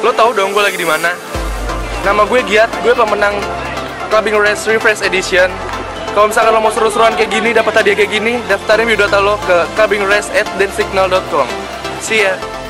Lo tahu dong gue lagi di mana? Nama gue Giat, gue pemenang Clubbing Race Refresh Edition. Kalau misalkan lo mau seru-seruan kayak gini, dapat hadiah kayak gini, daftarin biodata lo ke clubbingrace@densignal.com. See ya!